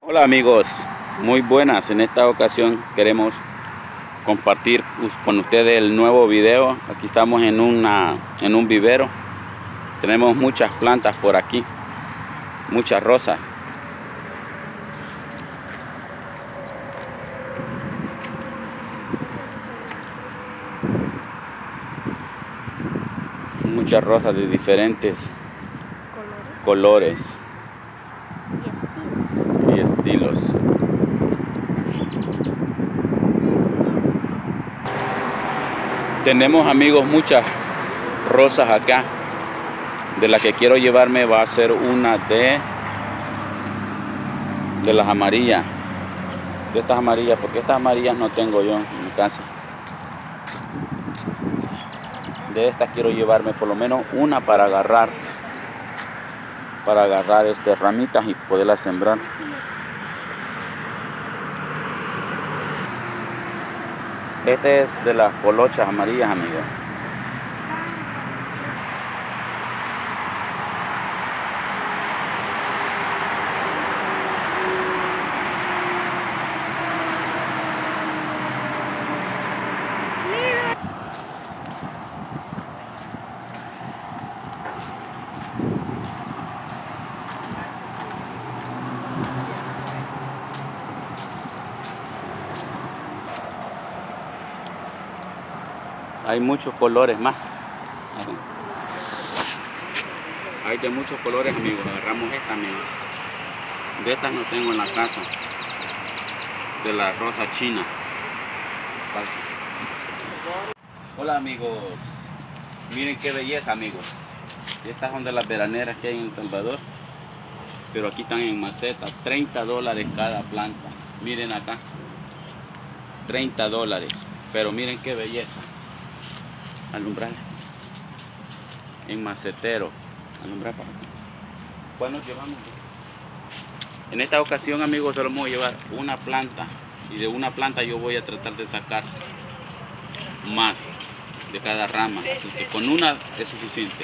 Hola amigos, muy buenas. En esta ocasión queremos compartir con ustedes el nuevo video. Aquí estamos en un vivero. Tenemos muchas plantas por aquí, muchas rosas. Muchas rosas de diferentes colores y estilos. Tenemos amigos muchas rosas acá. De las que quiero llevarme va a ser una de las amarillas. De estas amarillas, porque estas amarillas no tengo yo en mi casa. De estas quiero llevarme por lo menos una para agarrar ramitas y poderlas sembrar. Este es de las colochas amarillas, amigos. Hay muchos colores más. Hay de muchos colores, amigos. Agarramos esta, amigos. De estas no tengo en la casa. De la rosa china. Fácil. Hola amigos. Miren qué belleza, amigos. Estas son de las veraneras que hay en El Salvador. Pero aquí están en maceta. $30 cada planta. Miren acá. $30. Pero miren qué belleza. Alumbrar en macetero. Alumbrar para acá. ¿Cuál nos llevamos? En esta ocasión, amigos, solo vamos a llevar una planta. Y de una planta yo voy a tratar de sacar más de cada rama. Así que con una es suficiente.